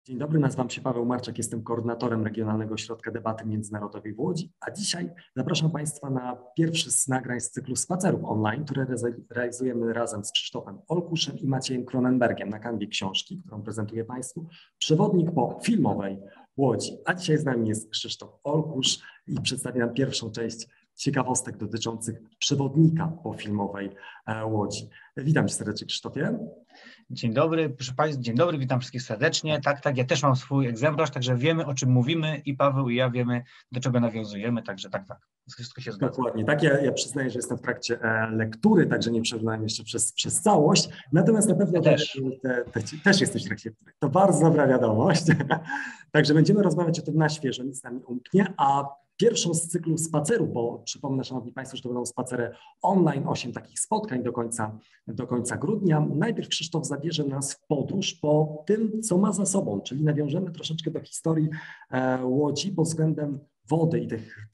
Dzień dobry, nazywam się Paweł Marczak, jestem koordynatorem Regionalnego Ośrodka Debaty Międzynarodowej w Łodzi, a dzisiaj zapraszam Państwa na pierwszy z nagrań z cyklu spacerów online, które realizujemy razem z Krzysztofem Olkuszem i Maciejem Cronenbergiem na kanwie książki, którą prezentuję Państwu, Przewodnik po filmowej Łodzi. A dzisiaj z nami jest Krzysztof Olkusz i przedstawi nam pierwszą część ciekawostek dotyczących przewodnika po filmowej Łodzi. Witam Cię serdecznie, Krzysztofie. Dzień dobry, proszę Państwa, dzień dobry, witam wszystkich serdecznie. Tak, ja też mam swój egzemplarz, także wiemy, o czym mówimy i Paweł i ja wiemy, do czego nawiązujemy, także tak, wszystko się zgadza. Dokładnie, tak, ja przyznaję, że jestem w trakcie lektury, także nie przeglądam jeszcze przez całość, natomiast na pewno też jesteś w trakcie lektury. To bardzo dobra wiadomość, także będziemy rozmawiać o tym na świeżo, nic nam nie umknie, a pierwszą z cyklu spacerów, bo przypomnę, Szanowni Państwo, że to będą spacery online, 8 takich spotkań do końca grudnia. Najpierw Krzysztof zabierze nas w podróż po tym, co ma za sobą, czyli nawiążemy troszeczkę do historii Łodzi pod względem wody i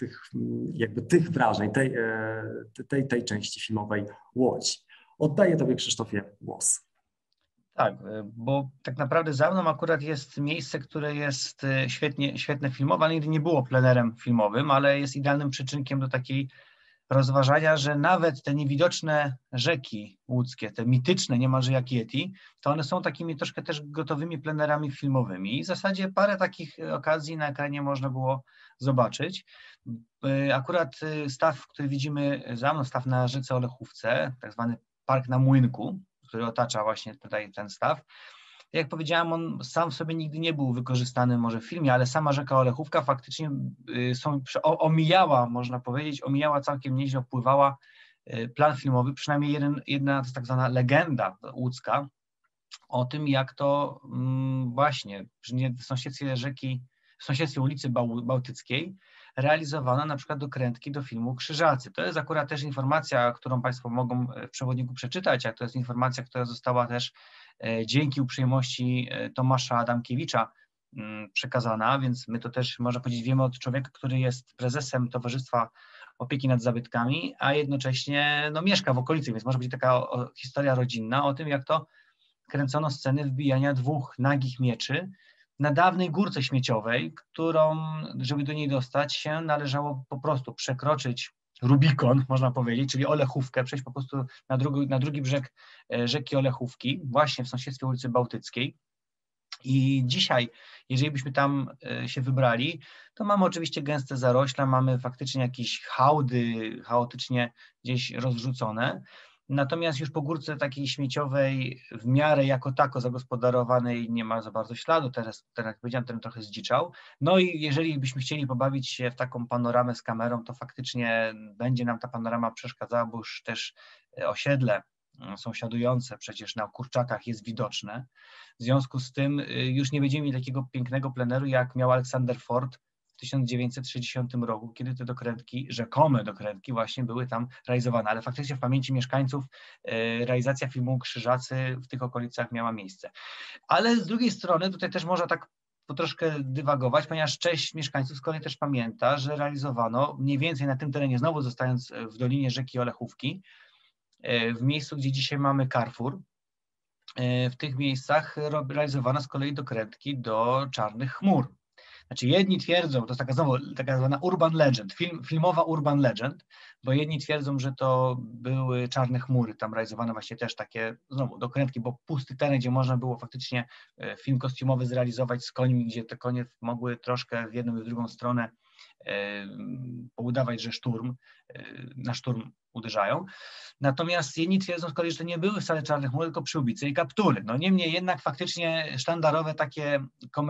tych wrażeń, tej części filmowej Łodzi. Oddaję Tobie, Krzysztofie, głos. Tak, bo tak naprawdę za mną akurat jest miejsce, które jest świetnie filmowe, ale nigdy nie było plenerem filmowym, ale jest idealnym przyczynkiem do takiej rozważania, że nawet te niewidoczne rzeki łódzkie, te mityczne niemalże jak Yeti, to one są takimi troszkę też gotowymi plenerami filmowymi. I w zasadzie parę takich okazji na ekranie można było zobaczyć. Akurat staw, który widzimy za mną, staw na rzece Olechówce, tak zwany Park na Młynku, który otacza właśnie tutaj ten staw. Jak powiedziałem, on sam w sobie nigdy nie był wykorzystany może w filmie, ale sama rzeka Olechówka faktycznie omijała, można powiedzieć, całkiem nieźle, opływała plan filmowy, przynajmniej jedna to tak zwana legenda łódzka o tym, jak to właśnie w sąsiedztwie ulicy Bałtyckiej realizowana na przykład dokrętki do filmu Krzyżacy. To jest akurat też informacja, którą Państwo mogą w przewodniku przeczytać, a to jest informacja, która została też dzięki uprzejmości Tomasza Adamkiewicza przekazana, więc my to też, można powiedzieć, wiemy od człowieka, który jest prezesem Towarzystwa Opieki nad Zabytkami, a jednocześnie mieszka w okolicy, więc może być taka historia rodzinna o tym, jak to kręcono sceny wbijania 2 nagich mieczy na dawnej górce śmieciowej, którą, żeby do niej dostać się, należało po prostu przekroczyć Rubikon, można powiedzieć, czyli Olechówkę, przejść po prostu na drugi brzeg rzeki Olechówki, właśnie w sąsiedztwie ulicy Bałtyckiej. I dzisiaj, jeżeli byśmy tam się wybrali, to mamy oczywiście gęste zarośla, mamy faktycznie jakieś hałdy chaotycznie gdzieś rozrzucone. Natomiast już po górce takiej śmieciowej, w miarę jako tako zagospodarowanej, nie ma za bardzo śladu, teraz jak powiedziałem, ten trochę zdziczał. No i jeżeli byśmy chcieli pobawić się w taką panoramę z kamerą, to faktycznie będzie nam ta panorama przeszkadzała, bo już też osiedle sąsiadujące przecież na Kurczakach jest widoczne. W związku z tym już nie będziemy mieli takiego pięknego pleneru, jak miał Aleksander Ford w 1960 roku, kiedy te rzekome dokrętki właśnie były tam realizowane, ale faktycznie w pamięci mieszkańców realizacja filmu Krzyżacy w tych okolicach miała miejsce. Ale z drugiej strony tutaj też można tak troszkę dywagować, ponieważ część mieszkańców z kolei też pamięta, że realizowano mniej więcej na tym terenie, znowu zostając w dolinie rzeki Olechówki, w miejscu, gdzie dzisiaj mamy Carrefour, w tych miejscach realizowano z kolei dokrętki do Czarnych chmur. Znaczy jedni twierdzą, to jest taka zwana urban legend, filmowa urban legend, bo jedni twierdzą, że to były Czarne chmury, tam realizowane właśnie też takie znowu dokrętki, bo pusty teren, gdzie można było faktycznie film kostiumowy zrealizować z końmi, gdzie te konie mogły troszkę w jedną i w drugą stronę udawać, że na szturm uderzają. Natomiast jedni twierdzą z kolei, że to nie były wcale Czarne chmury, tylko Przyłbice i Kaptury. No niemniej jednak faktycznie sztandarowe takie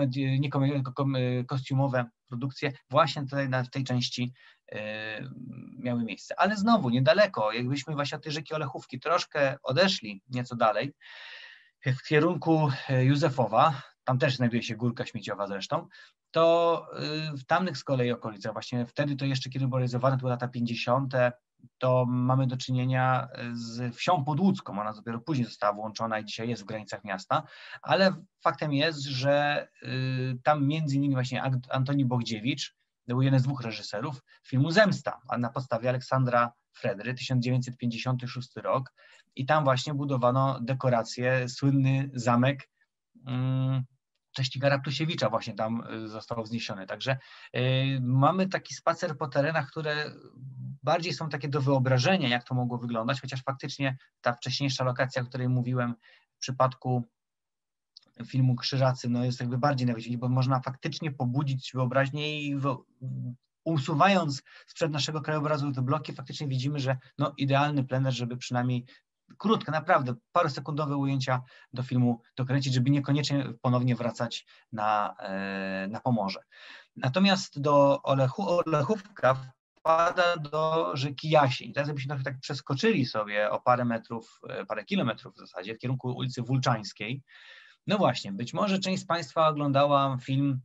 kostiumowe produkcje właśnie tutaj w tej części miały miejsce. Ale znowu niedaleko, jakbyśmy właśnie od tej rzeki Olechówki troszkę odeszli nieco dalej, w kierunku Józefowa, tam też znajduje się górka śmieciowa zresztą, to w tamtych z kolei okolicach, właśnie wtedy to jeszcze, kiedy było realizowane, to były lata 50., to mamy do czynienia z wsią podłódzką. Ona dopiero później została włączona i dzisiaj jest w granicach miasta, ale faktem jest, że tam między innymi właśnie Antoni Bogdziewicz był jeden z 2 reżyserów filmu Zemsta, a na podstawie Aleksandra Fredry, 1956 rok, i tam właśnie budowano dekoracje, słynny zamek Cześciga Raptusiewicza właśnie tam został wzniesiony. Także mamy taki spacer po terenach, które bardziej są takie do wyobrażenia, jak to mogło wyglądać, chociaż faktycznie ta wcześniejsza lokacja, o której mówiłem w przypadku filmu Krzyżacy, no jest jakby bardziej nawet, bo można faktycznie pobudzić wyobraźnię i usuwając sprzed naszego krajobrazu te bloki, faktycznie widzimy, że no idealny plener, żeby przynajmniej krótko, naprawdę parosekundowe ujęcia do filmu dokręcić, żeby niekoniecznie ponownie wracać na Pomorze. Natomiast do Olechówka wpada do rzeki Jasień. Teraz byśmy trochę tak przeskoczyli sobie o parę metrów, parę kilometrów w zasadzie w kierunku ulicy Wulczańskiej. No właśnie, być może część z Państwa oglądała film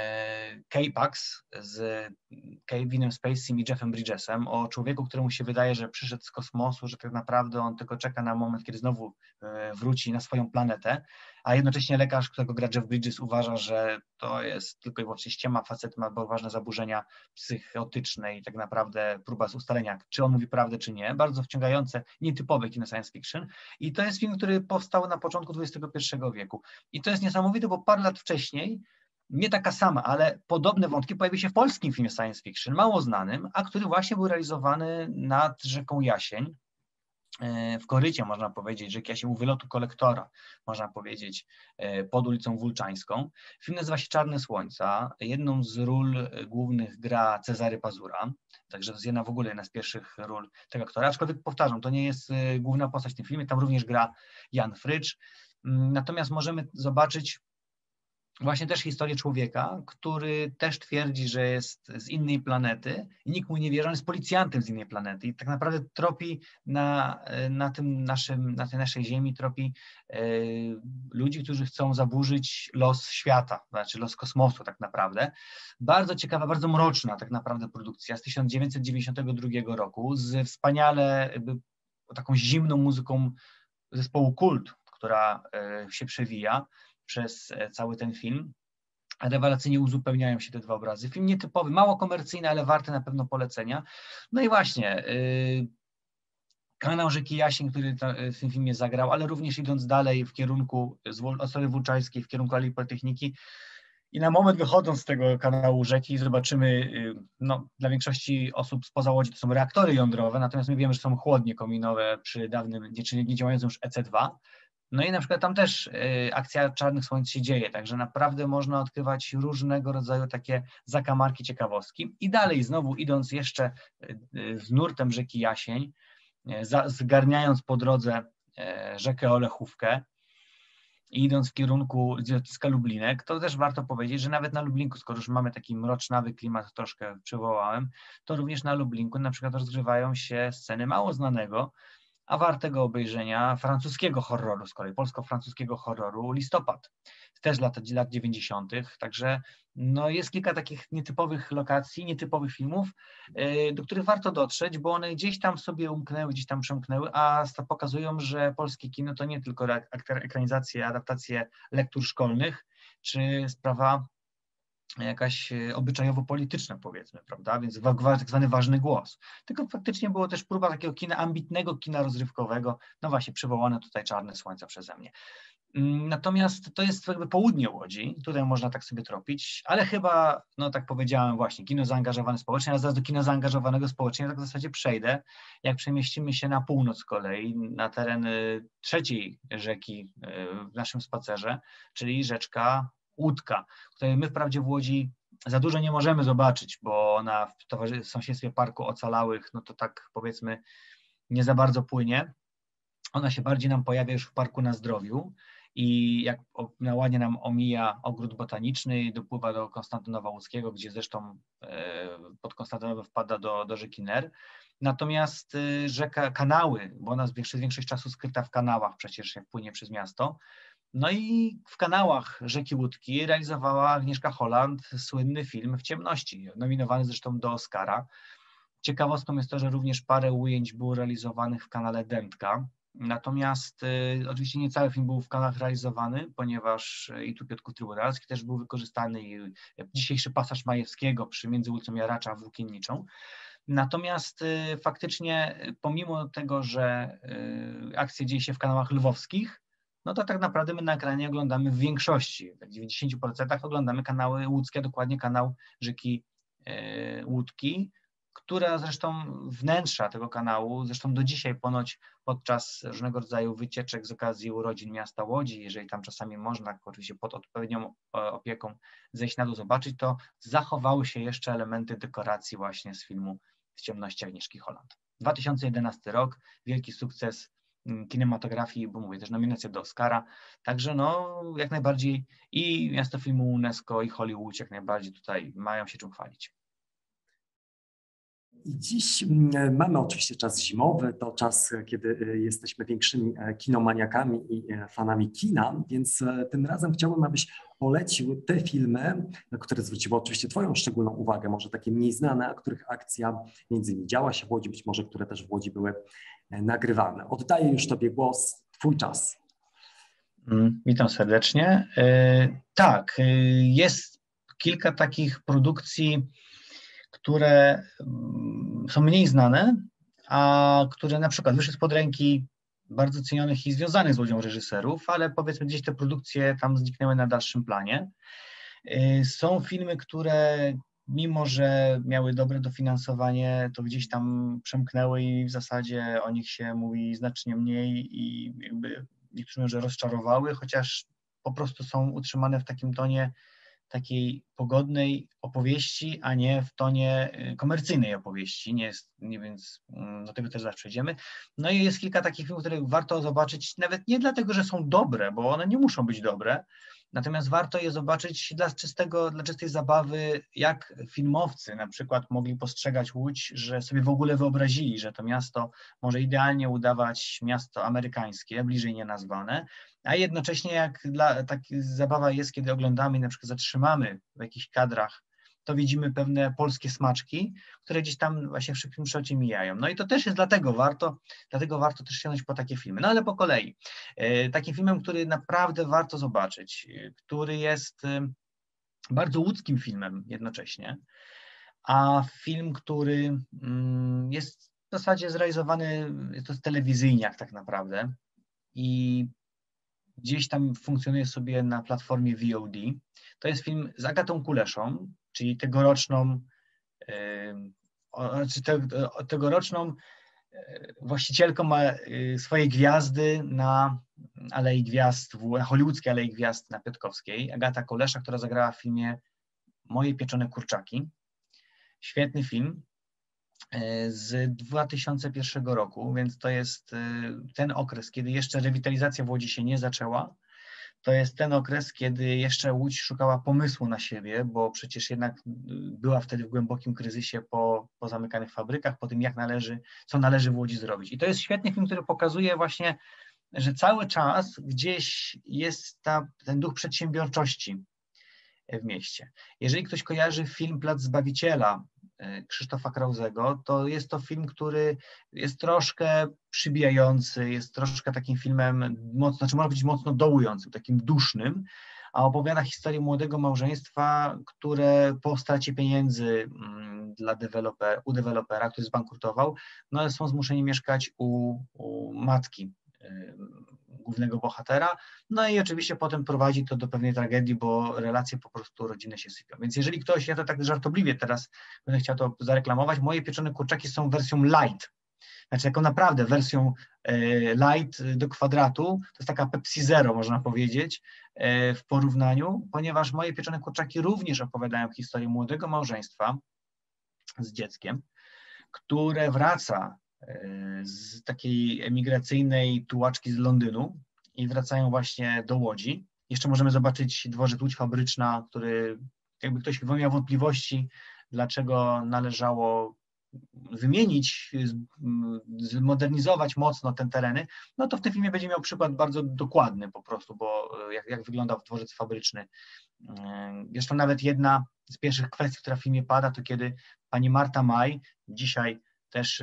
K-Pax z Kevinem Spacey i Jeffem Bridgesem o człowieku, któremu się wydaje, że przyszedł z kosmosu, że tak naprawdę on tylko czeka na moment, kiedy znowu wróci na swoją planetę, a jednocześnie lekarz, którego gra Jeff Bridges, uważa, że to jest tylko i wyłącznie ściema, facet ma poważne zaburzenia psychotyczne i tak naprawdę próba ustalenia, czy on mówi prawdę, czy nie. Bardzo wciągające, nietypowe kino science fiction i to jest film, który powstał na początku XXI wieku. I to jest niesamowite, bo parę lat wcześniej, nie taka sama, ale podobne wątki pojawiły się w polskim filmie science fiction, mało znanym, a który właśnie był realizowany nad rzeką Jasień, w korycie, można powiedzieć, rzeki Jasień, u wylotu kolektora, można powiedzieć, pod ulicą Wulczańską. Film nazywa się Czarne Słońca. Jedną z ról głównych gra Cezary Pazura, także to jest w ogóle jedna z pierwszych ról tego aktora, aczkolwiek powtarzam, to nie jest główna postać w tym filmie, tam również gra Jan Frycz. Natomiast możemy zobaczyć właśnie też historię człowieka, który też twierdzi, że jest z innej planety i nikt mu nie wierzy, on jest policjantem z innej planety i tak naprawdę tropi na tej naszej ziemi, tropi ludzi, którzy chcą zaburzyć los świata, znaczy los kosmosu tak naprawdę. Bardzo ciekawa, bardzo mroczna tak naprawdę produkcja z 1992 roku, z wspaniale jakby taką zimną muzyką zespołu Kult, która się przewija przez cały ten film. Rewelacyjnie uzupełniają się te dwa obrazy. Film nietypowy, mało komercyjny, ale warty na pewno polecenia. No i właśnie kanał rzeki Jasień, który w tym filmie zagrał, ale również idąc dalej w kierunku od strony Wulczańskiej, w kierunku Alei Politechniki i na moment wychodząc z tego kanału rzeki zobaczymy, no, dla większości osób spoza Łodzi to są reaktory jądrowe, natomiast my wiemy, że są chłodnie kominowe przy dawnym, nie działającym już EC2. No i na przykład tam też akcja Czarnych Słońc się dzieje, także naprawdę można odkrywać różnego rodzaju takie zakamarki, ciekawostki. I dalej znowu idąc jeszcze z nurtem rzeki Jasień, zgarniając po drodze rzekę Olechówkę i idąc w kierunku lotniska Lublinek, to też warto powiedzieć, że nawet na Lublinku, skoro już mamy taki mrocznawy klimat, troszkę przywołałem, to również na Lublinku na przykład rozgrywają się sceny mało znanego, a wartego obejrzenia francuskiego horroru, z kolei polsko-francuskiego horroru Listopad, też lat 90. Także no jest kilka takich nietypowych lokacji, nietypowych filmów, do których warto dotrzeć, bo one gdzieś tam sobie umknęły, gdzieś tam przemknęły, a pokazują, że polskie kino to nie tylko ekranizacje, adaptacje lektur szkolnych, czy sprawa jakaś obyczajowo-polityczna, powiedzmy, prawda, więc tak zwany ważny głos. Tylko faktycznie było też próba takiego kina, ambitnego kina rozrywkowego, no właśnie przywołane tutaj Czarne Słońca przeze mnie. Natomiast to jest jakby południe Łodzi, tutaj można tak sobie tropić, ale chyba, no tak powiedziałem właśnie, kino zaangażowane społecznie, a zaraz do kina zaangażowanego społecznie tak w zasadzie przejdę, jak przemieścimy się na północ z kolei, na teren trzeciej rzeki w naszym spacerze, czyli rzeczka Łódka, której my wprawdzie w Łodzi za dużo nie możemy zobaczyć, bo ona w sąsiedztwie Parku Ocalałych, no to tak powiedzmy nie za bardzo płynie. Ona się bardziej nam pojawia już w Parku na Zdrowiu i jak ładnie nam omija ogród botaniczny i dopływa do Konstantynowa Łódzkiego, gdzie zresztą pod Konstantynowem wpada do rzeki Ner. Natomiast rzeka, kanały, bo ona jest większość czasu skryta w kanałach przecież, jak płynie przez miasto. No i w kanałach rzeki Łódki realizowała Agnieszka Holland słynny film W ciemności, nominowany zresztą do Oscara. Ciekawostką jest to, że również parę ujęć było realizowanych w kanale Dętka. Natomiast oczywiście nie cały film był w kanałach realizowany, ponieważ i tu Piotrków Trybunalski też był wykorzystany i dzisiejszy pasaż Majewskiego między ulicą Jaracza a Włókienniczą. Natomiast faktycznie pomimo tego, że akcja dzieje się w kanałach lwowskich, no to tak naprawdę my na ekranie oglądamy w większości, w 90% oglądamy kanały łódzkie, dokładnie kanał Rzeki Łódki, która zresztą wnętrza tego kanału, zresztą do dzisiaj ponoć podczas różnego rodzaju wycieczek z okazji urodzin miasta Łodzi, jeżeli tam czasami można, oczywiście pod odpowiednią opieką, zejść na dół, zobaczyć, to zachowały się jeszcze elementy dekoracji właśnie z filmu W ciemności Agnieszki Holland. 2011 rok, wielki sukces kinematografii, bo mówię, też nominacja do Oscara, także no jak najbardziej i Miasto Filmu UNESCO i Hollywood jak najbardziej tutaj mają się czym chwalić. I dziś mamy oczywiście czas zimowy, to czas, kiedy jesteśmy większymi kinomaniakami i fanami kina, więc tym razem chciałbym, abyś polecił te filmy, na które zwróciły oczywiście Twoją szczególną uwagę, może takie mniej znane, a których akcja między innymi działa się w Łodzi, być może które też w Łodzi były nagrywane. Oddaję już Tobie głos, Twój czas. Witam serdecznie. Tak, jest kilka takich produkcji, które są mniej znane, a które na przykład wyszły spod ręki bardzo cenionych i związanych z Łodzią reżyserów, ale powiedzmy gdzieś te produkcje tam zniknęły na dalszym planie. Są filmy, które mimo, że miały dobre dofinansowanie, to gdzieś tam przemknęły i w zasadzie o nich się mówi znacznie mniej i jakby niektórzy mówią, że rozczarowały, chociaż po prostu są utrzymane w takim tonie takiej pogodnej opowieści, a nie w tonie komercyjnej opowieści, więc do tego też zaraz przejdziemy. No i jest kilka takich filmów, które warto zobaczyć, nawet nie dlatego, że są dobre, bo one nie muszą być dobre, natomiast warto je zobaczyć dla czystej zabawy, jak filmowcy na przykład mogli postrzegać Łódź, że sobie w ogóle wyobrazili, że to miasto może idealnie udawać miasto amerykańskie, bliżej nienazwane, a jednocześnie zabawa jest, kiedy oglądamy i na przykład zatrzymamy w jakichś kadrach, to widzimy pewne polskie smaczki, które gdzieś tam właśnie w szybkim przelocie mijają. No i to też jest dlatego warto też sięgnąć po takie filmy. No ale po kolei. Takim filmem, który naprawdę warto zobaczyć, który jest bardzo łódzkim filmem jednocześnie, a film, który jest w zasadzie zrealizowany, to jest telewizyjniak tak naprawdę i gdzieś tam funkcjonuje sobie na platformie VOD. To jest film z Agatą Kuleszą, czyli tegoroczną właścicielką swojej gwiazdy na Alei Gwiazd, na hollywoodzkiej Alei Gwiazd na Piotrkowskiej. Agata Kulesza, która zagrała w filmie Moje pieczone kurczaki. Świetny film z 2001 roku, więc to jest ten okres, kiedy jeszcze rewitalizacja w Łodzi się nie zaczęła. To jest ten okres, kiedy jeszcze Łódź szukała pomysłu na siebie, bo przecież jednak była wtedy w głębokim kryzysie po zamykanych fabrykach, po tym co należy w Łodzi zrobić. I to jest świetny film, który pokazuje właśnie, że cały czas gdzieś jest ten duch przedsiębiorczości w mieście. Jeżeli ktoś kojarzy film Plac Zbawiciela Krzysztofa Krauzego, to jest to film, który jest troszkę przybijający, jest troszkę takim filmem, może być mocno dołującym, takim dusznym, a opowiada historię młodego małżeństwa, które po stracie pieniędzy u dewelopera, który zbankrutował, no są zmuszeni mieszkać u matki głównego bohatera, no i oczywiście potem prowadzi to do pewnej tragedii, bo relacje po prostu rodzinne się sypią. Więc jeżeli ktoś, ja to tak żartobliwie teraz będę chciał to zareklamować, Moje pieczone kurczaki są wersją light, znaczy taką naprawdę wersją light do kwadratu, to jest taka Pepsi Zero, można powiedzieć, w porównaniu, ponieważ Moje pieczone kurczaki również opowiadają historię młodego małżeństwa z dzieckiem, które wraca z takiej emigracyjnej tułaczki z Londynu i wracają właśnie do Łodzi. Jeszcze możemy zobaczyć dworzec Łódź Fabryczna, który jakby ktoś miał wątpliwości, dlaczego należało wymienić, zmodernizować mocno te tereny, no to w tym filmie będzie miał przykład bardzo dokładny po prostu, bo jak wyglądał dworzec fabryczny. Zresztą nawet jedna z pierwszych kwestii, która w filmie pada, to kiedy pani Marta Maj, dzisiaj też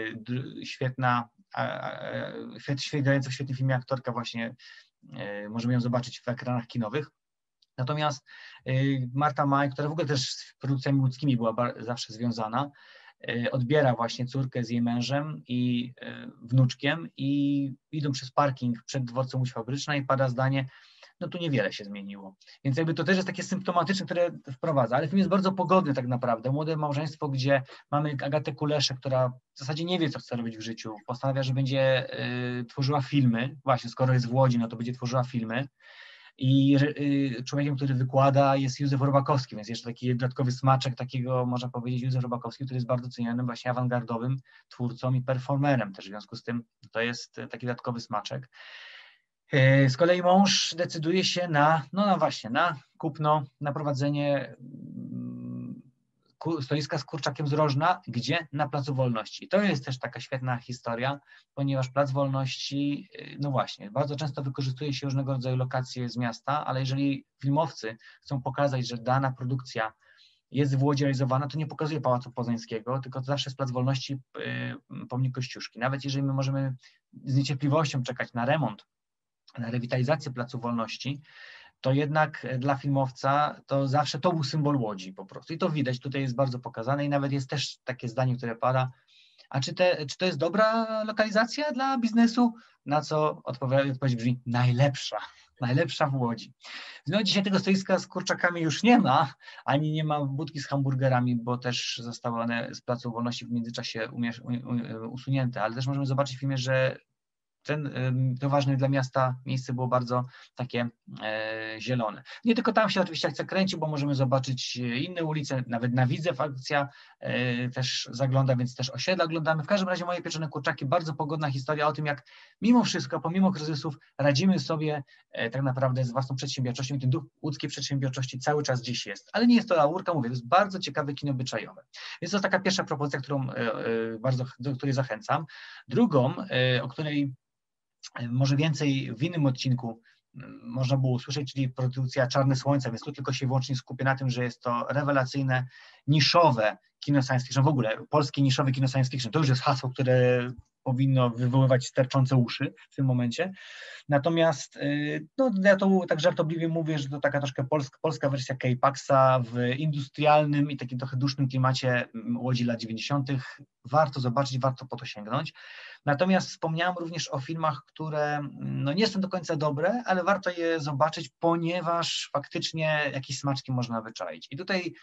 grająca w świetnym filmie aktorka właśnie, możemy ją zobaczyć w ekranach kinowych. Natomiast Marta Maj, która w ogóle też z produkcjami łódzkimi była zawsze związana, odbiera właśnie córkę z jej mężem i wnuczkiem i idą przez parking przed dworcem Łódź Fabryczna i pada zdanie, no tu niewiele się zmieniło. Więc jakby to też jest takie symptomatyczne, które wprowadza, ale film jest bardzo pogodny tak naprawdę. Młode małżeństwo, gdzie mamy Agatę Kuleszę, która w zasadzie nie wie, co chce robić w życiu. Postanawia, że będzie tworzyła filmy. Właśnie, skoro jest w Łodzi, no to będzie tworzyła filmy. I człowiekiem, który wykłada, jest Józef Robakowski, więc jeszcze taki dodatkowy smaczek takiego, można powiedzieć, Józef Robakowski, który jest bardzo cenionym właśnie awangardowym twórcą i performerem też, w związku z tym to jest taki dodatkowy smaczek. Z kolei mąż decyduje się no właśnie, na kupno, na prowadzenie stoiska z kurczakiem z Rożna, gdzie? Na Placu Wolności. To jest też taka świetna historia, ponieważ Plac Wolności, no właśnie, bardzo często wykorzystuje się różnego rodzaju lokacje z miasta, ale jeżeli filmowcy chcą pokazać, że dana produkcja jest w Łodzi realizowana, to nie pokazuje Pałacu Poznańskiego, tylko to zawsze jest Plac Wolności, pomnik Kościuszki. Nawet jeżeli my możemy z niecierpliwością czekać na remont, na rewitalizację Placu Wolności, to jednak dla filmowca to zawsze to był symbol Łodzi po prostu. I to widać, tutaj jest bardzo pokazane i nawet jest też takie zdanie, które pada, a czy to jest dobra lokalizacja dla biznesu? Na co odpowiedź brzmi najlepsza w Łodzi. No dzisiaj tego stoiska z kurczakami już nie ma, ani nie ma budki z hamburgerami, bo też zostały one z Placu Wolności w międzyczasie usunięte, ale też możemy zobaczyć w filmie, że to ważne dla miasta miejsce było bardzo takie zielone. Nie tylko tam się oczywiście akcja kręci, bo możemy zobaczyć inne ulice, nawet na Widzew akcja też zagląda, więc też osiedla oglądamy. W każdym razie Moje pieczone kurczaki, bardzo pogodna historia o tym, jak mimo wszystko, pomimo kryzysów radzimy sobie tak naprawdę z własną przedsiębiorczością i ten duch łódzkiej przedsiębiorczości cały czas dziś jest. Ale nie jest to laurka, mówię, to jest bardzo ciekawe kino obyczajowe. Więc to jest taka pierwsza propozycja, do której zachęcam. Drugą, o której może więcej w innym odcinku można było usłyszeć, czyli produkcja Czarne Słońce, więc tu tylko się wyłącznie skupię na tym, że jest to rewelacyjne, niszowe kino science fiction, w ogóle polskie niszowe kino science fiction, to już jest hasło, które powinno wywoływać sterczące uszy w tym momencie. Natomiast no, ja to tak żartobliwie mówię, że to taka troszkę polska wersja K-Paxa w industrialnym i takim trochę dusznym klimacie Łodzi lat 90. Warto zobaczyć, warto po to sięgnąć. Natomiast wspomniałem również o filmach, które no, nie są do końca dobre, ale warto je zobaczyć, ponieważ faktycznie jakieś smaczki można wyczaić. I tutaj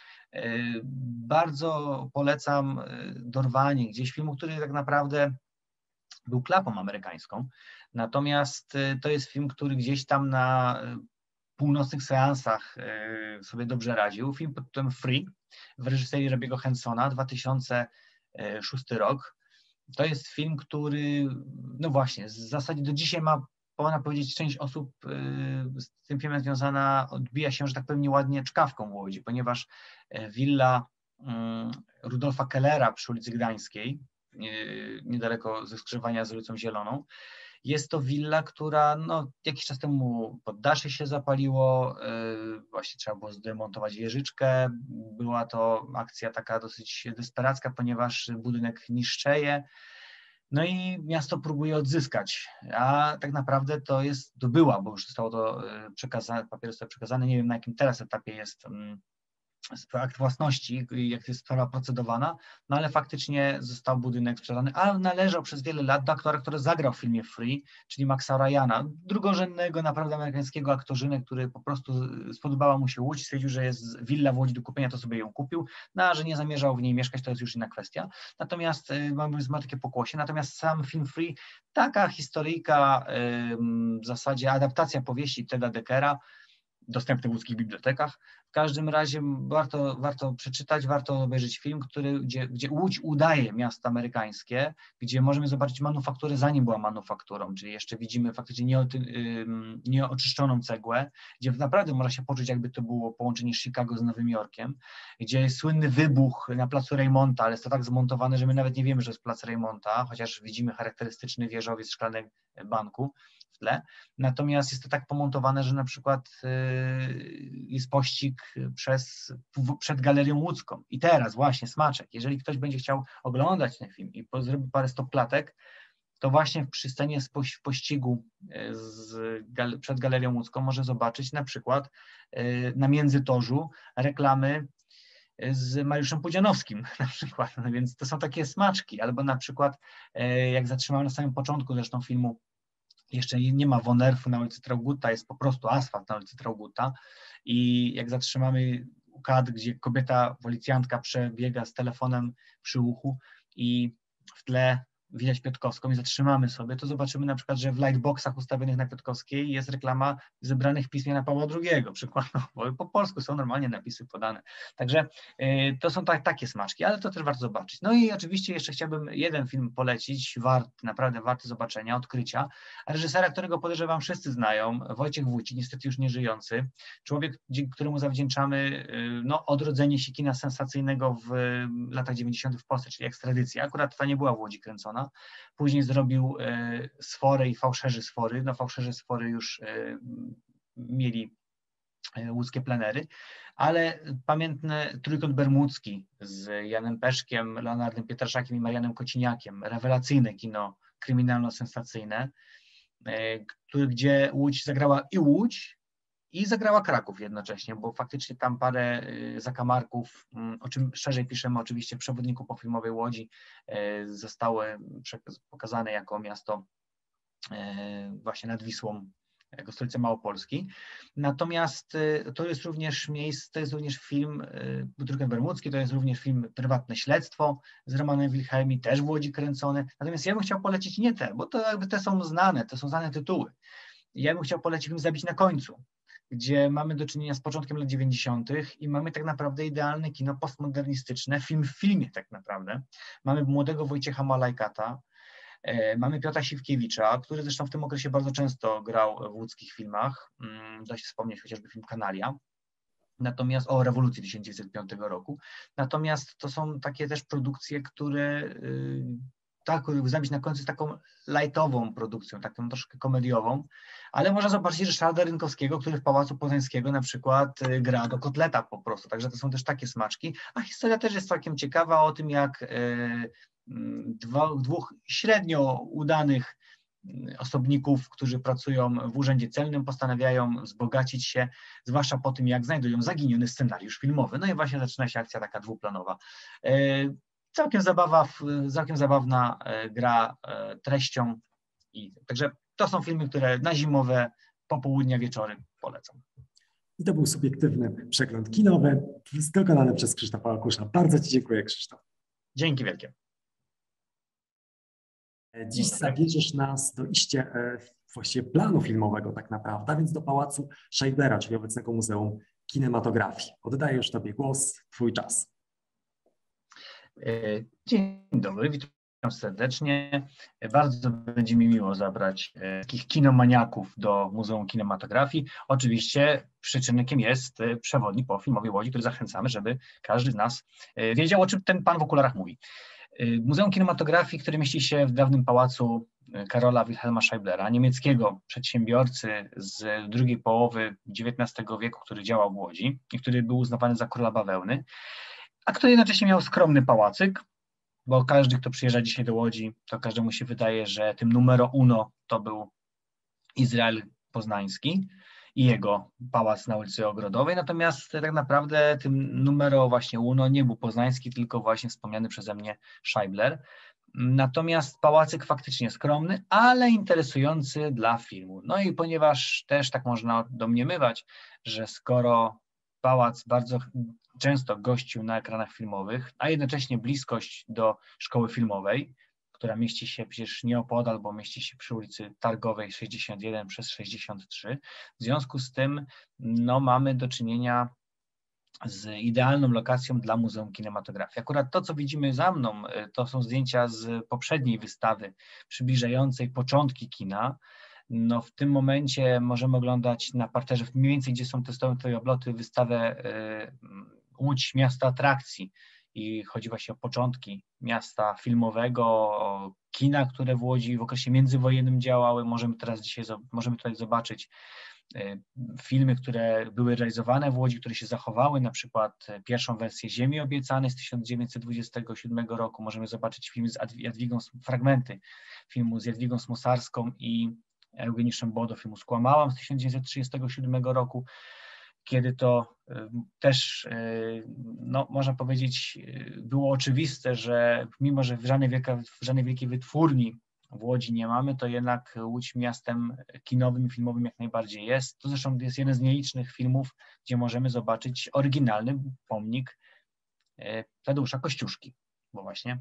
bardzo polecam Dorwanie, gdzieś filmu, który tak naprawdę był klapą amerykańską, natomiast to jest film, który gdzieś tam na północnych seansach sobie dobrze radził. Film pod tytułem Free w reżyserii Robiego Hensona, 2006 rok. To jest film, który, no właśnie, w zasadzie do dzisiaj można powiedzieć, część osób z tym filmem związana odbija się, że tak powiem, nieładnie czkawką w Łodzi, ponieważ willa Rudolfa Kellera przy ulicy Gdańskiej, niedaleko ze skrzyżowania z ulicą Zieloną, jest to willa, która no, jakiś czas temu poddasze się zapaliło, właśnie trzeba było zdemontować wieżyczkę, była to akcja taka dosyć desperacka, ponieważ budynek niszczeje, no i miasto próbuje odzyskać, a tak naprawdę to była, bo już zostało to przekazane, papiery zostały przekazane, nie wiem na jakim teraz etapie jest akt własności, jak jest sprawa procedowana, no ale faktycznie został budynek sprzedany, a należał przez wiele lat do aktora, który zagrał w filmie Free, czyli Maxa Ryana, drugorzędnego, naprawdę amerykańskiego aktorzynę, który po prostu spodobała mu się Łódź, stwierdził, że jest willa w Łodzi do kupienia, to sobie ją kupił, no a że nie zamierzał w niej mieszkać, to jest już inna kwestia. Natomiast ma takie pokłosie, natomiast sam film Free, taka historyjka, w zasadzie adaptacja powieści Teda Deckera, dostępny w łódzkich bibliotekach. W każdym razie warto przeczytać, warto obejrzeć film, gdzie Łódź udaje miasto amerykańskie, gdzie możemy zobaczyć manufakturę, zanim była manufakturą, czyli jeszcze widzimy faktycznie nieoczyszczoną cegłę, gdzie naprawdę można się poczuć, jakby to było połączenie Chicago z Nowym Jorkiem, gdzie jest słynny wybuch na placu Reymonta, ale jest to tak zmontowane, że my nawet nie wiemy, że jest plac Reymonta, chociaż widzimy charakterystyczny wieżowiec szklanego banku w tle. Natomiast jest to tak pomontowane, że na przykład jest pościg przed Galerią Łódzką. I teraz właśnie smaczek, jeżeli ktoś będzie chciał oglądać ten film i zrobi parę stopklatek, to właśnie przy scenie pościgu przed Galerią Łódzką może zobaczyć na przykład na Międzytorzu reklamy z Mariuszem Pudzianowskim na przykład, no więc to są takie smaczki, albo na przykład jak zatrzymałem na samym początku zresztą filmu, jeszcze nie ma Wonerfu na ulicy Traugutta, jest po prostu asfalt na ulicy Traugutta i jak zatrzymamy kadr, gdzie kobieta, policjantka przebiega z telefonem przy uchu i w tle widać Piotrkowską i zatrzymamy sobie, to zobaczymy na przykład, że w lightboxach ustawionych na Piotrkowskiej jest reklama zebranych pism Jana Pawła II, przykładowo, bo po polsku są normalnie napisy podane. Także to są takie smaczki, ale to też warto zobaczyć. No i oczywiście jeszcze chciałbym jeden film polecić, naprawdę warty zobaczenia, odkrycia, reżysera, którego podejrzewam wszyscy znają, Wojciech Wójcik, niestety już nieżyjący, człowiek, któremu zawdzięczamy odrodzenie się kina sensacyjnego w latach 90. w Polsce, czyli Ekstradycja. Akurat ta nie była w Łodzi kręcona. Później zrobił Sforę i Fałszerzy Sfory. No Fałszerzy Sfory już mieli łódzkie plenery, ale pamiętny Trójkąt Bermudzki z Janem Peszkiem, Leonardem Pietraszakiem i Marianem Kociniakiem. Rewelacyjne kino kryminalno-sensacyjne, gdzie Łódź zagrała i zagrała Kraków jednocześnie, bo faktycznie tam parę zakamarków, o czym szerzej piszemy oczywiście w przewodniku po filmowej Łodzi, zostały pokazane jako miasto właśnie nad Wisłą, jako stolica Małopolski. Natomiast to jest również film Trójkąt Bermudzki, to jest również film Prywatne Śledztwo z Romanem Wilhelmi, też w Łodzi kręcony. Natomiast ja bym chciał polecić nie te, bo to jakby te są znane tytuły. Ja bym chciał polecić film Zabić na końcu, gdzie mamy do czynienia z początkiem lat 90. i mamy tak naprawdę idealne kino postmodernistyczne, film w filmie tak naprawdę. Mamy młodego Wojciecha Malajkata, mamy Piotra Siwkiewicza, który zresztą w tym okresie bardzo często grał w łódzkich filmach, da się wspomnieć chociażby film Kanalia, natomiast o rewolucji 1905 roku. Natomiast to są takie też produkcje, które Zabić na końcu jest taką lightową produkcją, taką troszkę komediową, ale można zobaczyć Ryszarda Rynkowskiego, który w Pałacu Poznańskiego na przykład gra do kotleta po prostu, także to są też takie smaczki, a historia też jest całkiem ciekawa o tym, jak dwóch średnio udanych osobników, którzy pracują w urzędzie celnym, postanawiają wzbogacić się, zwłaszcza po tym, jak znajdują zaginiony scenariusz filmowy. No i właśnie zaczyna się akcja taka dwuplanowa. Całkiem zabawna gra treścią. Także to są filmy, które na zimowe popołudnia, wieczory polecam. I to był subiektywny przegląd kinowy, dokonany przez Krzysztofa Alkusza. Bardzo Ci dziękuję, Krzysztof. Dzięki wielkie. Dziś zabierzesz nas do iście właściwie planu filmowego tak naprawdę, a więc do Pałacu Scheiblera, czyli obecnego Muzeum Kinematografii. Oddaję już Tobie głos, Twój czas. Dzień dobry, witam serdecznie. Bardzo będzie mi miło zabrać takich kinomaniaków do Muzeum Kinematografii. Oczywiście przyczynikiem jest przewodnik po filmowej Łodzi, który zachęcamy, żeby każdy z nas wiedział, o czym ten pan w okularach mówi. Muzeum Kinematografii, które mieści się w dawnym pałacu Karola Wilhelma Scheiblera, niemieckiego przedsiębiorcy z drugiej połowy XIX wieku, który działał w Łodzi i który był uznawany za króla bawełny, a który jednocześnie miał skromny pałacyk, bo każdy, kto przyjeżdża dzisiaj do Łodzi, to każdemu się wydaje, że tym numero uno to był Izrael Poznański i jego pałac na ulicy Ogrodowej, natomiast tak naprawdę tym numero właśnie uno nie był poznański, tylko właśnie wspomniany przeze mnie Scheibler. Natomiast pałacyk faktycznie skromny, ale interesujący dla filmu. No i ponieważ też tak można domniemywać, że skoro pałac bardzo często gościł na ekranach filmowych, a jednocześnie bliskość do szkoły filmowej, która mieści się przecież nieopodal, bo mieści się przy ulicy Targowej 61 przez 63. W związku z tym mamy do czynienia z idealną lokacją dla Muzeum Kinematografii. Akurat to, co widzimy za mną, to są zdjęcia z poprzedniej wystawy przybliżającej początki kina. W tym momencie możemy oglądać na parterze, mniej więcej gdzie są te stoły obloty, wystawę Łódź, miasto atrakcji. I chodzi właśnie o początki miasta filmowego, o kina, które w Łodzi w okresie międzywojennym działały. Możemy tutaj zobaczyć filmy, które były realizowane w Łodzi, które się zachowały, na przykład pierwszą wersję Ziemi Obiecanej z 1927 roku. Możemy zobaczyć film z fragmenty filmu z Jadwigą Smosarską i Eugeniuszem Bodo, filmu Skłamałam z 1937 roku. kiedy to też, no, można powiedzieć, było oczywiste, że mimo, że w żadnej wielkiej wytwórni w Łodzi nie mamy, to jednak Łódź miastem kinowym i filmowym jak najbardziej jest. To zresztą jest jeden z nielicznych filmów, gdzie możemy zobaczyć oryginalny pomnik Tadeusza Kościuszki, bo właśnie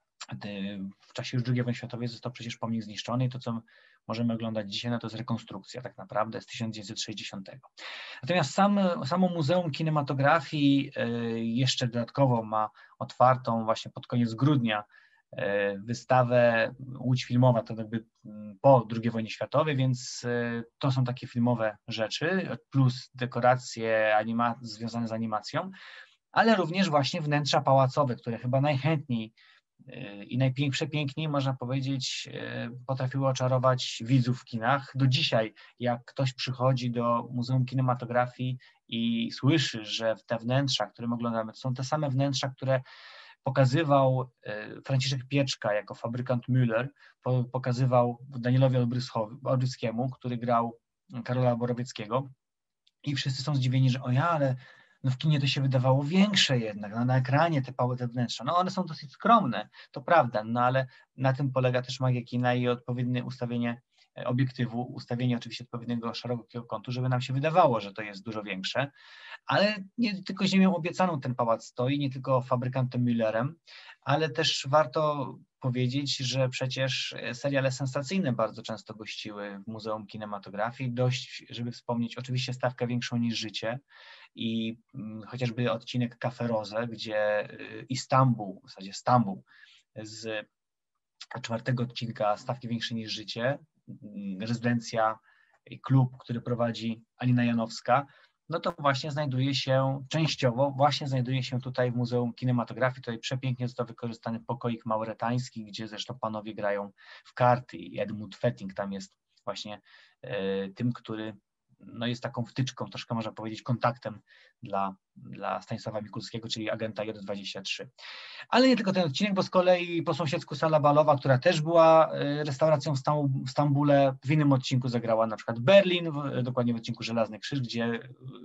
w czasie już II wojny światowej został przecież pomnik zniszczony i to, co możemy oglądać dzisiaj, no to jest rekonstrukcja tak naprawdę z 1960. Natomiast samo Muzeum Kinematografii jeszcze dodatkowo ma otwartą właśnie pod koniec grudnia wystawę Łódź filmowa, to jakby po II wojnie światowej, więc to są takie filmowe rzeczy, plus dekoracje związane z animacją, ale również właśnie wnętrza pałacowe, które chyba najchętniej i najprzepiękniej, można powiedzieć, potrafiły oczarować widzów w kinach. Do dzisiaj, jak ktoś przychodzi do Muzeum Kinematografii i słyszy, że te wnętrza, które my oglądamy, to są te same wnętrza, które pokazywał Franciszek Pieczka jako fabrykant Müller, pokazywał Danielowi Olbryskiemu, który grał Karola Borowieckiego, i wszyscy są zdziwieni, że ale no w kinie to się wydawało większe jednak, no na ekranie te wnętrza, no one są dosyć skromne, to prawda, no ale na tym polega też magia kina i odpowiednie ustawienie obiektywu, ustawienie oczywiście odpowiedniego szerokiego kątu, żeby nam się wydawało, że to jest dużo większe, ale nie tylko ziemią obiecaną ten pałac stoi, nie tylko fabrykantem Müllerem, ale też warto powiedzieć, że przecież seriale sensacyjne bardzo często gościły w Muzeum Kinematografii. Dość, żeby wspomnieć oczywiście Stawkę większą niż życie i chociażby odcinek Café Rose, gdzie Istanbul, w zasadzie Stambuł z 4. odcinka Stawki większej niż życie, rezydencja i klub, który prowadzi Alina Janowska, no to właśnie częściowo znajduje się tutaj w Muzeum Kinematografii. Tutaj przepięknie został wykorzystany pokoik mauretański, gdzie zresztą panowie grają w karty i Edmund Fetting tam jest właśnie tym, który no jest taką wtyczką, troszkę można powiedzieć kontaktem dla Stanisława Mikulskiego, czyli agenta J23. Ale nie tylko ten odcinek, bo z kolei po sąsiedzku Sala Balowa, która też była restauracją w Stambule, w innym odcinku zagrała na przykład Berlin, dokładnie w odcinku Żelazny Krzyż, gdzie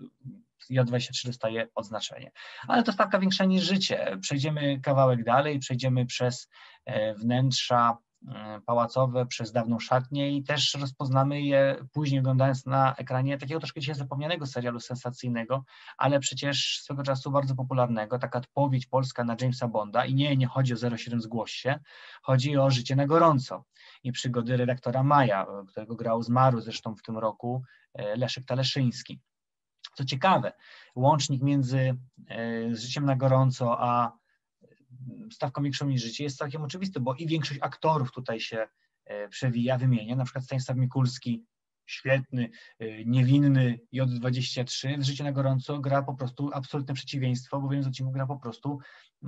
J23 dostaje odznaczenie. Ale to Stawka większa niż życie. Przejdziemy kawałek dalej, przejdziemy przez wnętrza pałacowe, przez dawną szatnię i też rozpoznamy je później oglądając na ekranie takiego troszkę dzisiaj zapomnianego serialu sensacyjnego, ale przecież swego czasu bardzo popularnego, taka odpowiedź polska na Jamesa Bonda i nie chodzi o 07 Zgłoś się, chodzi o Życie na gorąco i przygody redaktora Maja, którego zmarł zresztą w tym roku Leszek Taleszyński. Co ciekawe, łącznik między Życiem na gorąco a Stawką większą niż życie jest całkiem oczywisty, bo i większość aktorów tutaj się przewija, wymienia, na przykład Stanisław Mikulski, świetny, niewinny J23, w Życiu na gorąco gra po prostu absolutne przeciwieństwo, bo w jednym z odcinków gra po prostu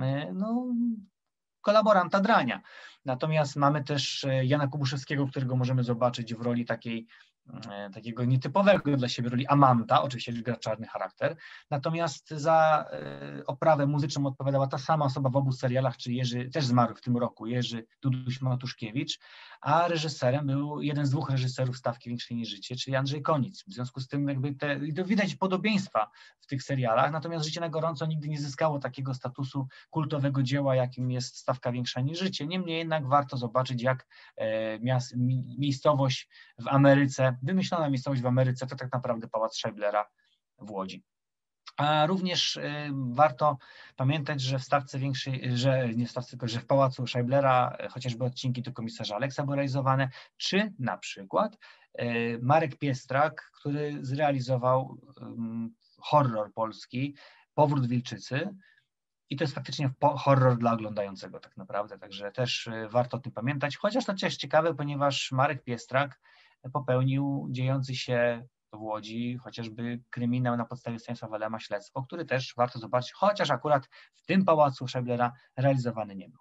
kolaboranta Drania. Natomiast mamy też Jana Kubuszewskiego, którego możemy zobaczyć w roli takiego nietypowego dla siebie roli amanta, oczywiście gra czarny charakter, natomiast za oprawę muzyczną odpowiadała ta sama osoba w obu serialach, czyli Jerzy, też zmarł w tym roku, Jerzy Duduś-Matuszkiewicz, a reżyserem był jeden z 2 reżyserów Stawki większej niż życie, czyli Andrzej Konic. W związku z tym jakby widać podobieństwa w tych serialach, natomiast Życie na gorąco nigdy nie zyskało takiego statusu kultowego dzieła, jakim jest Stawka większa niż życie. Niemniej jednak warto zobaczyć, jak miejscowość w Ameryce, wymyślona miejscowość w Ameryce, to tak naprawdę pałac Scheiblera w Łodzi. A również warto pamiętać, że w Stawce większej, że w pałacu Scheiblera chociażby odcinki do Komisarza Aleksa były realizowane, czy na przykład Marek Piestrak, który zrealizował horror polski Powrót Wilczycy, i to jest faktycznie horror dla oglądającego tak naprawdę, także też warto o tym pamiętać, chociaż to też ciekawe, ponieważ Marek Piestrak popełnił dziejący się w Łodzi chociażby kryminał na podstawie Stanisława Lema, Śledztwo, który też warto zobaczyć, chociaż akurat w tym pałacu Scheiblera realizowany nie był.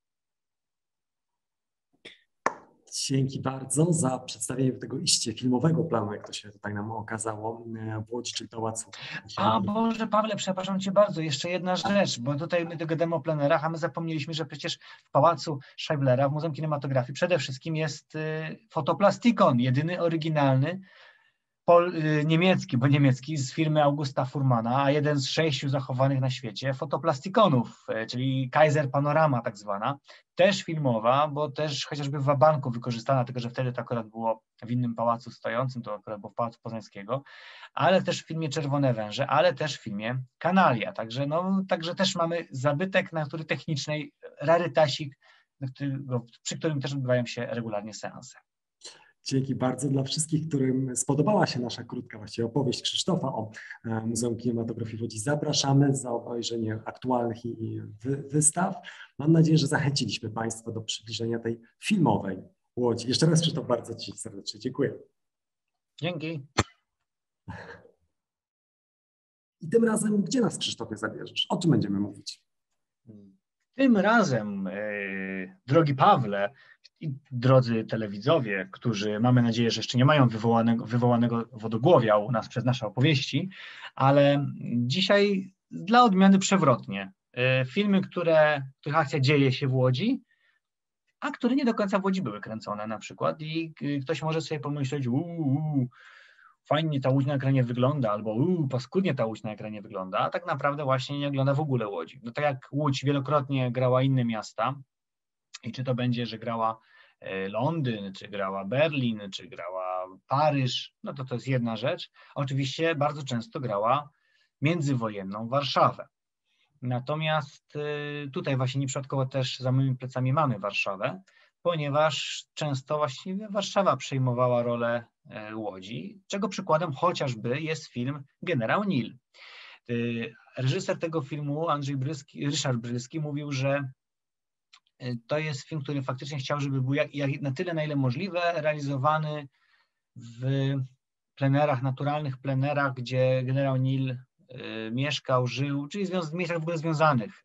Dzięki bardzo za przedstawienie tego iście filmowego planu, jak to się tutaj nam okazało w Łodzi, czyli pałacu. A Boże, Pawle, przepraszam Cię bardzo, jeszcze jedna rzecz, bo tutaj my gadamy o plenerach, a my zapomnieliśmy, że przecież w pałacu Scheiblera, w Muzeum Kinematografii przede wszystkim jest fotoplastikon, jedyny oryginalny niemiecki z firmy Augusta Furmana, a jeden z 6 zachowanych na świecie fotoplastikonów, czyli Kaiser Panorama tak zwana, też filmowa, bo też chociażby w Wabanku wykorzystana, tylko że wtedy to akurat było w innym pałacu stojącym, to akurat było w Pałacu Poznańskiego, ale też w filmie Czerwone Węże, ale też w filmie Kanalia, także też mamy zabytek natury technicznej, rarytasik, przy którym też odbywają się regularnie seanse. Dzięki bardzo dla wszystkich, którym spodobała się nasza krótka właściwie opowieść Krzysztofa o Muzeum Kinematografii w Łodzi. Zapraszamy za obejrzenie aktualnych i wystaw. Mam nadzieję, że zachęciliśmy Państwa do przybliżenia tej filmowej Łodzi. Jeszcze raz, Krzysztof, bardzo Ci serdecznie dziękuję. Dzięki. I tym razem, gdzie nas, Krzysztofie, zabierzesz? O czym będziemy mówić? Tym razem, drogi Pawle i drodzy telewidzowie, którzy mamy nadzieję, że jeszcze nie mają wywołanego wodogłowia u nas przez nasze opowieści, ale dzisiaj dla odmiany przewrotnie. Filmy, których akcja dzieje się w Łodzi, a które nie do końca w Łodzi były kręcone na przykład i ktoś może sobie pomyśleć, fajnie ta Łódź na ekranie wygląda, albo paskudnie ta Łódź na ekranie wygląda, a tak naprawdę właśnie nie ogląda w ogóle Łodzi. No tak jak Łódź wielokrotnie grała inne miasta i czy to będzie, że grała Londyn, czy grała Berlin, czy grała Paryż, no to jest jedna rzecz. Oczywiście bardzo często grała międzywojenną Warszawę. Natomiast tutaj właśnie nieprzypadkowo też za moimi plecami mamy Warszawę, ponieważ często właściwie Warszawa przejmowała rolę Łodzi, czego przykładem chociażby jest film Generał Nil. Reżyser tego filmu, Ryszard Brylski, mówił, że to jest film, który faktycznie chciał, żeby był na tyle, na ile możliwe, realizowany w plenerach, naturalnych plenerach, gdzie generał Nil mieszkał, żył, czyli w miejscach w ogóle związanych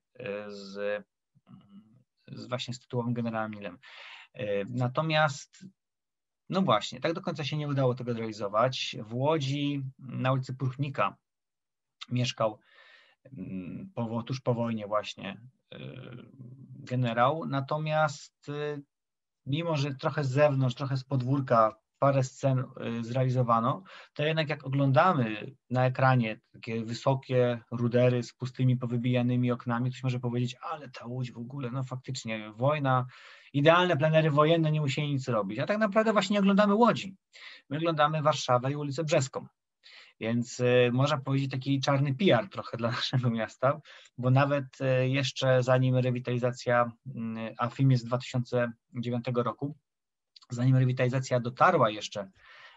właśnie z tytułowym generałem Nilem. Natomiast no właśnie, tak do końca się nie udało tego zrealizować. W Łodzi na ulicy Pruchnika mieszkał tuż po wojnie właśnie generał, natomiast mimo, że trochę z zewnątrz, trochę z podwórka parę scen zrealizowano, to jednak jak oglądamy na ekranie takie wysokie rudery z pustymi, powybijanymi oknami, ktoś może powiedzieć, ale ta Łódź w ogóle, no faktycznie wojna, idealne plenery wojenne, nie musieli nic robić. A tak naprawdę właśnie nie oglądamy Łodzi. My oglądamy Warszawę i ulicę Brzeską. Więc można powiedzieć taki czarny PR trochę dla naszego miasta, bo nawet jeszcze zanim rewitalizacja, a film jest z 2009 roku, zanim rewitalizacja dotarła jeszcze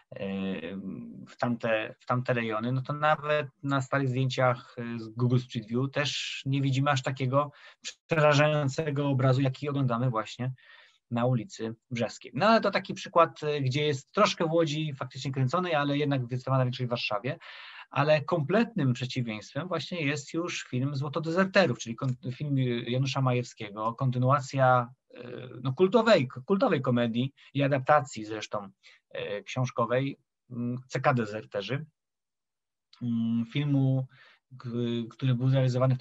w tamte rejony, no to nawet na starych zdjęciach z Google Street View też nie widzimy aż takiego przerażającego obrazu, jaki oglądamy właśnie na ulicy Brzeskiej. No ale to taki przykład, gdzie jest troszkę w Łodzi faktycznie kręconej, ale jednak zdecydowana większość w Warszawie. Ale kompletnym przeciwieństwem właśnie jest już film Złoto dezerterów, czyli film Janusza Majewskiego, kontynuacja no, kultowej komedii i adaptacji zresztą książkowej CK Dezerterzy. Filmu, który był zrealizowany w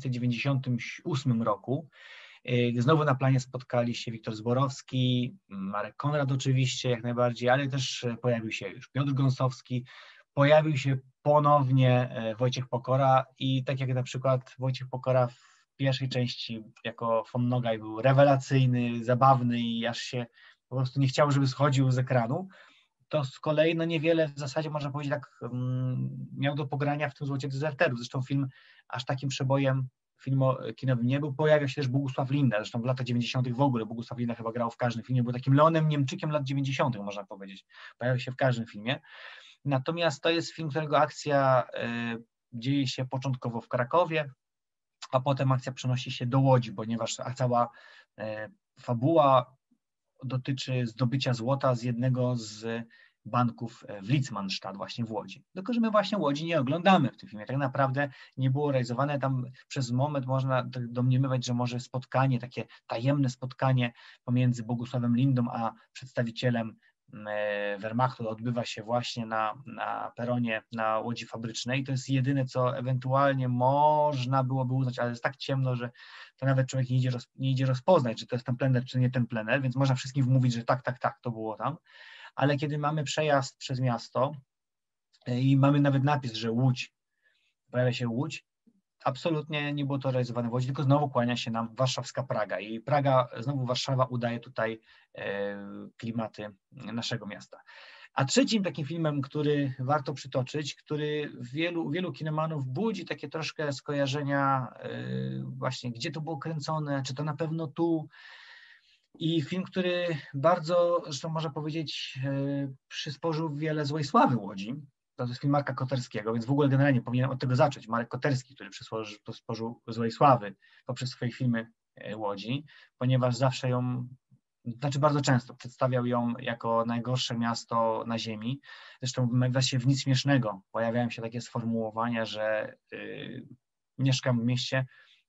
1998 roku. Znowu na planie spotkali się Wiktor Zborowski, Marek Konrad oczywiście, jak najbardziej, ale też pojawił się już Piotr Gąsowski, pojawił się ponownie Wojciech Pokora i tak jak na przykład Wojciech Pokora w pierwszej części jako von Nogaj był rewelacyjny, zabawny i aż się po prostu nie chciał, żeby schodził z ekranu, to z kolei no niewiele w zasadzie można powiedzieć tak miał do pogrania w tym Złocie dezerterów. Zresztą film aż takim przebojem kinowym nie był. Pojawia się też Bogusław Linda, zresztą w latach 90. w ogóle Bogusław Linda chyba grał w każdym filmie, był takim Leonem Niemczykiem lat 90. można powiedzieć. Pojawia się w każdym filmie. Natomiast to jest film, którego akcja dzieje się początkowo w Krakowie, a potem akcja przenosi się do Łodzi, ponieważ cała fabuła dotyczy zdobycia złota z jednego z banków w Litzmannstadt, właśnie w Łodzi. Tylko że my właśnie Łodzi nie oglądamy w tym filmie. Tak naprawdę nie było realizowane tam przez moment, można domniemywać, że może spotkanie, takie tajemne spotkanie pomiędzy Bogusławem Lindą a przedstawicielem Wehrmachtu odbywa się właśnie na peronie na Łodzi Fabrycznej. To jest jedyne, co ewentualnie można byłoby uznać, ale jest tak ciemno, że to nawet człowiek nie idzie rozpoznać, czy to jest ten plener, czy nie ten plener, więc można wszystkim wmówić, że tak, to było tam. Ale kiedy mamy przejazd przez miasto, i mamy nawet napis, że Łódź, pojawia się Łódź. Absolutnie nie było to realizowane w Łodzi, tylko znowu kłania się nam warszawska Praga i Praga, znowu Warszawa udaje tutaj klimaty naszego miasta. A trzecim takim filmem, który warto przytoczyć, który wielu kinemanów budzi takie troszkę skojarzenia właśnie, gdzie to było kręcone, czy to na pewno tu. I film, który bardzo, zresztą można powiedzieć, przysporzył wiele złej sławy Łodzi. To jest film Marka Koterskiego, więc w ogóle generalnie powinienem od tego zacząć. Marek Koterski, który przysporzył złej sławy poprzez swoje filmy Łodzi, ponieważ zawsze ją, znaczy bardzo często przedstawiał ją jako najgorsze miasto na ziemi. Zresztą właśnie w Nic Śmiesznego pojawiają się takie sformułowania, że mieszkam w mieście,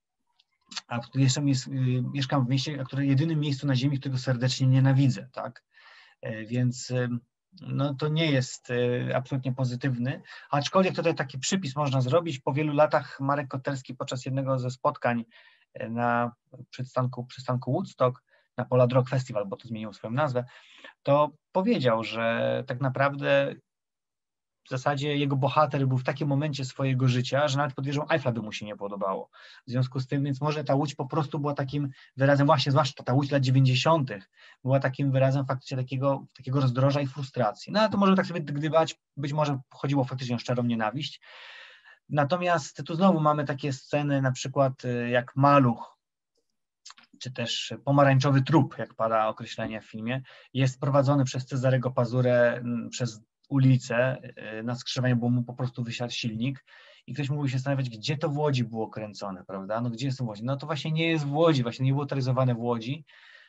mieszkam w mieście, które jedynym miejscu na ziemi, którego serdecznie nienawidzę, tak? Więc no, to nie jest absolutnie pozytywny, aczkolwiek tutaj taki przypis można zrobić. Po wielu latach Marek Koterski podczas jednego ze spotkań na przystanku Woodstock, na Poland Rock Festival, bo to zmienił swoją nazwę, to powiedział, że tak naprawdę w zasadzie jego bohater był w takim momencie swojego życia, że nawet pod wieżą Eiffla by mu się nie podobało. W związku z tym, więc może ta Łódź po prostu była takim wyrazem, właśnie zwłaszcza ta Łódź lat 90. była takim wyrazem faktycznie takiego rozdroża i frustracji. No ale to może tak sobie gdybać, być może chodziło faktycznie o szczerą nienawiść. Natomiast tu znowu mamy takie sceny, na przykład jak Maluch, czy też pomarańczowy trup, jak pada określenie w filmie, jest prowadzony przez Cezarego Pazurę przez ulicę na skrzyżowaniu, bo mu po prostu wysiadł silnik i ktoś mógł się zastanawiać, gdzie to w Łodzi było kręcone, prawda? No gdzie jest to w Łodzi? No to właśnie nie jest w Łodzi, właśnie nie było to realizowane w Łodzi,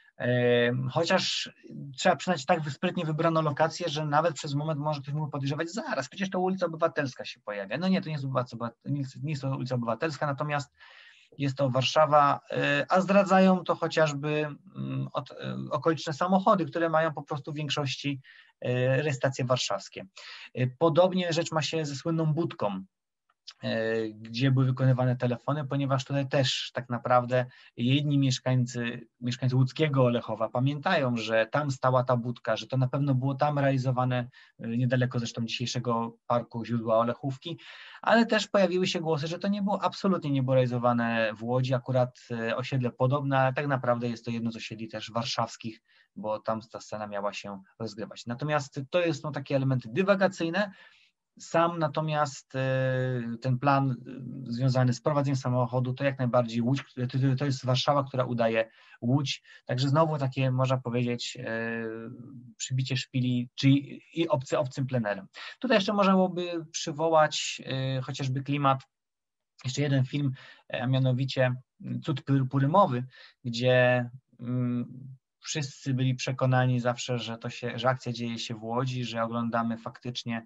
chociaż trzeba przyznać, tak sprytnie wybrano lokację, że nawet przez moment może ktoś mógł podejrzewać, zaraz, przecież to ulica Obywatelska się pojawia. No nie, to nie jest to ulica Obywatelska, natomiast jest to Warszawa, a zdradzają to chociażby okoliczne samochody, które mają po prostu w większości rejestracje warszawskie. Podobnie rzecz ma się ze słynną budką, gdzie były wykonywane telefony, ponieważ tutaj też tak naprawdę jedni mieszkańcy łódzkiego Olechowa pamiętają, że tam stała ta budka, że to na pewno było tam realizowane, niedaleko zresztą dzisiejszego parku źródła Olechówki, ale też pojawiły się głosy, że to absolutnie nie było realizowane w Łodzi, akurat osiedle podobne, ale tak naprawdę jest to jedno z osiedli też warszawskich, bo tam ta scena miała się rozgrywać. Natomiast to jest takie elementy dywagacyjne. Sam natomiast ten plan związany z prowadzeniem samochodu to jak najbardziej Łódź, to jest Warszawa, która udaje Łódź, także znowu takie, można powiedzieć, przybicie szpili, czyli i obcym plenerem. Tutaj jeszcze można byłoby przywołać chociażby klimat, jeszcze jeden film, a mianowicie Cud Purymowy, gdzie wszyscy byli przekonani zawsze, że akcja dzieje się w Łodzi, że oglądamy faktycznie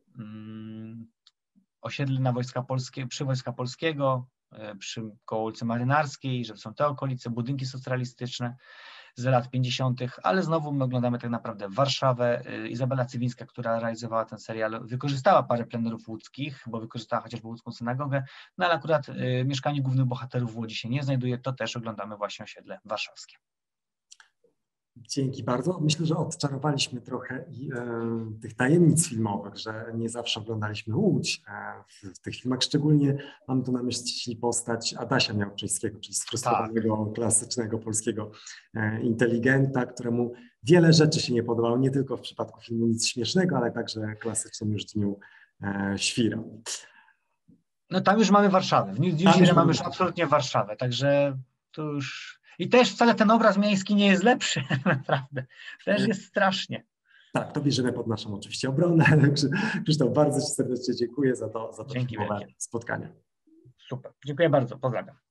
osiedle na przy Wojska Polskiego, koło ulicy Marynarskiej, że są te okolice, budynki socjalistyczne z lat 50., ale znowu my oglądamy tak naprawdę Warszawę. Izabela Cywińska, która realizowała ten serial, wykorzystała parę plenerów łódzkich, bo wykorzystała chociażby łódzką synagogę, no ale akurat mieszkanie głównych bohaterów w Łodzi się nie znajduje, to też oglądamy właśnie osiedle warszawskie. Dzięki bardzo. Myślę, że odczarowaliśmy trochę tych tajemnic filmowych, że nie zawsze oglądaliśmy Łódź w tych filmach. Szczególnie mam tu na myśli postać Adasia Miałczyńskiego, czyli sfrustrowanego, klasycznego polskiego inteligenta, któremu wiele rzeczy się nie podobało, nie tylko w przypadku filmu Nic Śmiesznego, ale także klasycznym już Dniu Świra. No tam już mamy Warszawę. W Dniu Świra mamy już absolutnie Warszawę, także to już... I też wcale ten obraz miejski nie jest lepszy, naprawdę. Też jest strasznie. Tak, to bierzemy pod naszą oczywiście obronę. Krzysztof, bardzo Ci serdecznie dziękuję za to spotkanie. Super, dziękuję bardzo, pozdrawiam.